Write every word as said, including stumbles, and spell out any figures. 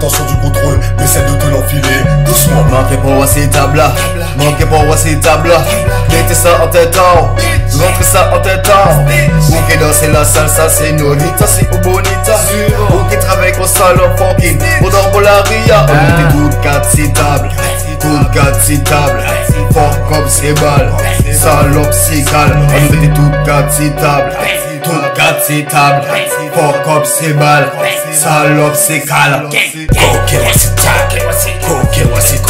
l'intention du contrôle, mais celle de te l'enfiler doucement. Manquez pas voir ces tables là, manquez pas voir ces tables là. Mettez ça en tête en, rentrez ça en tête en. Vous qui dansez la salsa, señorita, si ou bonita. Vous qui travaillez au salon fucking, au Dorbolaria. On mettez toutes quatre ces tables, toutes quatre ces tables. Fuck comme c'est balles, salope c'est calme. On mettez toutes quatre ces tables, toutes quatre ces tables. Fuck comme c'est balles, salope c'est calme. Go, get what's it, go, get what's it,